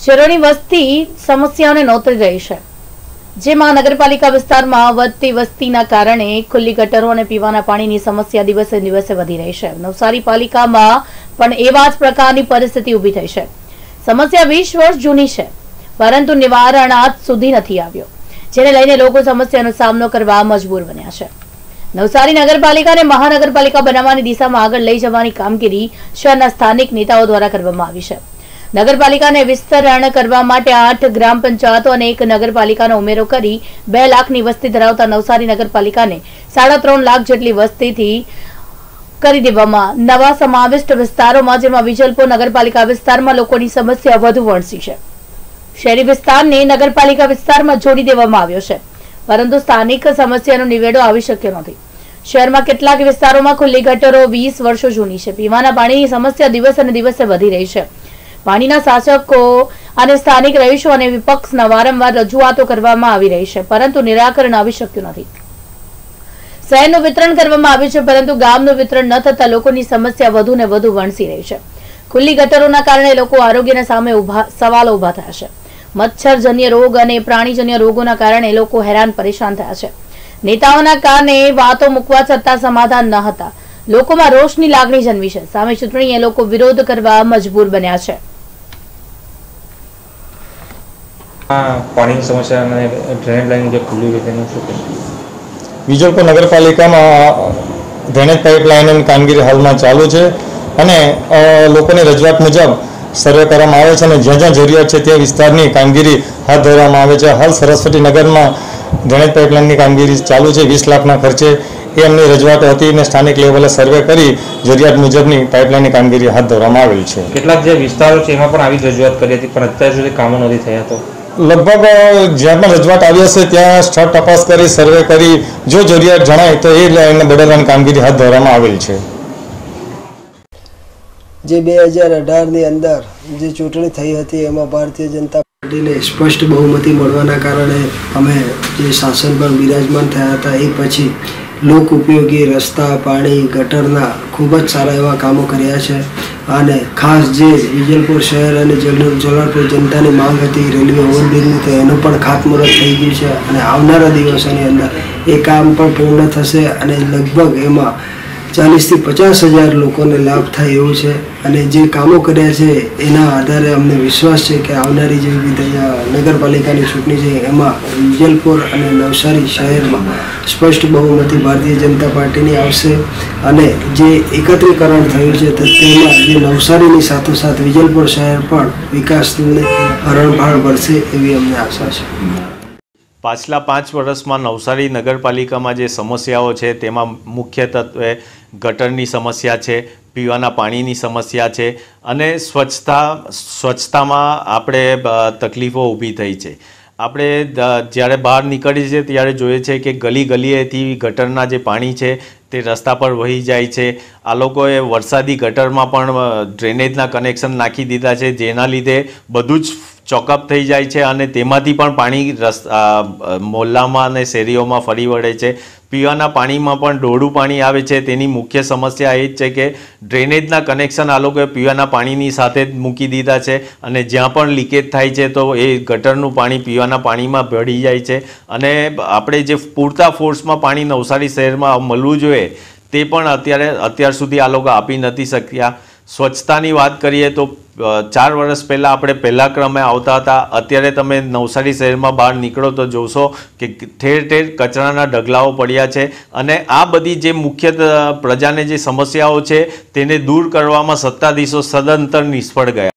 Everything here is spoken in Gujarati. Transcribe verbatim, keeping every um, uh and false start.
શહેરોની વસ્તી સમસ્યાઓને નોતરી રહી છે, જેમાં નગરપાલિકા વિસ્તારમાં વધતી વસ્તીના કારણે ખુલ્લી ગટરો અને પીવાના પાણીની સમસ્યા દિવસે દિવસે વધી રહી છે। નવસારી પાલિકામાં પણ એવા જ પ્રકારની પરિસ્થિતિ ઊભી થઈ છે। સમસ્યા વીસ વર્ષ જૂની છે, પરંતુ નિવારણ આજ સુધી નથી આવ્યો, જેને લઈને લોકો સમસ્યાનો સામનો કરવા મજબૂર બન્યા છે। નવસારી નગરપાલિકાને મહાનગરપાલિકા બનાવવાની દિશામાં આગળ લઈ જવાની કામગીરી શહેરના સ્થાનિક નેતાઓ દ્વારા કરવામાં આવી છે। નગરપાલિકાને વિસ્તરણ કરવા માટે આઠ ગ્રામ પંચાયતો અને એક નગરપાલિકાનો ઉમેરો કરી બે લાખની વસ્તી ધરાવતા નવસારી નગરપાલિકાને સાડા ત્રણ લાખ જેટલી વસ્તીથી કરી દેવામાં નવા સમાવિષ્ટ વિસ્તારોમાં, જેમાં વિજલપુર નગરપાલિકા વિસ્તારમાં લોકોની સમસ્યા વધુ વણસી છે। શહેરી વિસ્તારને નગરપાલિકા વિસ્તારમાં જોડી દેવામાં આવ્યો છે, પરંતુ સ્થાનિક સમસ્યાનો નિવેડો આવી શક્યો નથી। શહેરમાં કેટલાક વિસ્તારોમાં ખુલ્લી ગટરો વીસ વર્ષો જૂની છે। પીવાના પાણીની સમસ્યા દિવસે ને દિવસે વધી રહી છે। પાણીના શાસકો અને સ્થાનિક રહીશો અને વિપક્ષના વારંવાર રજૂઆતો કરવામાં આવી રહી છે, પરંતુ નિરાકરણ આવી શક્યું નથી। શહેરનું વિતરણ કરવામાં આવ્યું છે, પરંતુ ગામનું વિતરણ ન થતા લોકોની સમસ્યા વધુ ને વધુ વણસી રહી છે। ખુલ્લી ગટરોના કારણે લોકો આરોગ્યના સામે ઉભા સવાલો ઉભા થયા છે। મચ્છરજન્ય રોગ અને પ્રાણીજન્ય રોગોના કારણે લોકો હેરાન પરેશાન થયા છે। નેતાઓના કારણે વાતો મૂકવા છતાં સમાધાન ન હતા। લોકોમાં રોષની લાગણી જન્મી છે। સામે ચૂંટણીએ લોકો વિરોધ કરવા મજબૂર બન્યા છે। પાણીની સમસ્યા અને ડ્રેનેજ લાઈન જે ખુલ્લી હોય તેનું શું કહેવું? વિજલપુર નગરપાલિકામાં ડ્રેનેજ પાઇપલાઇનની કામગીરી હાલમાં ચાલુ છે અને લોકોની રજૂઆત મુજબ સર્વે કરવામાં આવે છે અને જ્યાં જ્યાં જરૂરિયાત છે તે વિસ્તારની કામગીરી હાથ ધરવામાં આવે છે। હાલ સરસ્વતી નગરમાં ડ્રેનેજ પાઇપલાઇનની કામગીરી ચાલુ છે વીસ લાખના ખર્ચે। એ એમની રજૂઆત હતી અને સ્થાનિક લેવલે સર્વે કરી જરૂરિયાત મુજબની પાઇપલાઇનની કામગીરી હાથ ધરવામાં આવેલી છે। કેટલાક જે વિસ્તારો છે એમાં પણ આવી જ રજૂઆત કરી હતી, પણ અત્યાર સુધી કામો નથી થયા। તો લગભગ જ્યાં પણ રજૂઆત આવી હશે ત્યાં સ્થળ તપાસ કરી સર્વે કરી જો જરૂરિયાત જણાય તો એ લાઇનને બદલવાની કામગીરી હાથ ધરવામાં આવેલી છે। જે બે હજાર અઢારની અંદર જે ચૂંટણી થઈ હતી એમાં ભારતીય જનતા પાર્ટીને સ્પષ્ટ બહુમતી મળવાના કારણે અમે જે શાસન પર બિરાજમાન થયા હતા, એ પછી લોક ઉપયોગી રસ્તા, પાણી, ગટરના ખૂબ જ સારા એવા કામો કર્યા છે। અને ખાસ જે વિજલપુર શહેર અને જલાલપુર જનતાની માંગ હતી રેલવે ઓવરબ્રિજની, તો એનું પણ ખાતમુહૂર્ત થઈ ગયું છે અને આવનારા દિવસોની અંદર એ કામ પણ પૂર્ણ થશે અને લગભગ એમાં ચાલીસથી પચાસ હજાર લોકોને લાભ થાય એવું છે। અને જે કામો કર્યા છે એના આધારે અમને વિશ્વાસ છે કે આવનારી જે નગરપાલિકાની ચૂંટણી છે એમાં વિજલપુર અને નવસારી શહેરમાં સ્પષ્ટ બહુમતી ભારતીય જનતા પાર્ટીની આવશે અને જે એકત્રીકરણ થયું છે તો તેમાં જે નવસારીની સાથોસાથ વિજલપુર શહેર પણ વિકાસને હરણફાળ ભરશે એવી અમને આશા છે। પાછલા પાંચ વર્ષમાં નવસારી નગરપાલિકામાં જે સમસ્યાઓ છે તેમાં મુખ્યત્વે ગટરની સમસ્યા છે, પીવાના પાણીની સમસ્યા છે અને સ્વચ્છતા સ્વચ્છતામાં આપણે તકલીફો ઊભી થઈ છે। આપણે જ્યારે બહાર નીકળીએ છીએ ત્યારે જોઈએ છે કે ગલી ગલીએથી ગટરના જે પાણી છે તે રસ્તા પર વહી જાય છે। આ લોકોએ વરસાદી ગટરમાં પણ ડ્રેનેજના કનેક્શન નાખી દીધા છે, જેના લીધે બધું જ ચોકઅપ થઈ જાય છે અને તેમાંથી પણ પાણી રસ્તા મોહલ્લામાં અને શેરીઓમાં ફરી વળે છે। પીવાના પાણીમાં પણ ડોળું પાણી આવે છે। તેની મુખ્ય સમસ્યા એ જ છે કે ડ્રેનેજના કનેક્શન આ લોકોએ પીવાના પાણીની સાથે જ મૂકી દીધા છે અને જ્યાં પણ લીકેજ થાય છે તો એ ગટરનું પાણી પીવાના પાણીમાં ભળી જાય છે અને આપણે જે પૂરતા ફોર્સમાં પાણી નવસારી શહેરમાં મળવું જોઈએ તે પણ અત્યારે અત્યાર સુધી આ લોકો આપી નથી શક્યા। સ્વચ્છતાની વાત કરીએ તો ચાર વર્ષ પહેલાં આપણે પહેલા ક્રમે આવતા હતા, અત્યારે તમે નવસારી શહેરમાં બહાર નીકળો તો જોશો કે ઠેર ઠેર કચરાના ઢગલાઓ પડ્યા છે અને આ બધી જે મુખ્ય પ્રજાને જે સમસ્યાઓ છે તેને દૂર કરવામાં સત્તાધીશો સદંતર નિષ્ફળ ગયા।